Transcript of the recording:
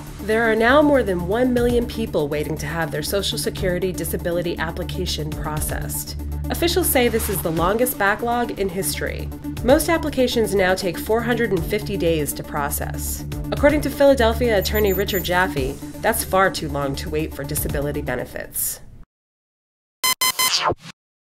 There are now more than 1 million people waiting to have their Social Security disability application processed. Officials say this is the longest backlog in history. Most applications now take 450 days to process. According to Philadelphia attorney Richard Jaffe, that's far too long to wait for disability benefits.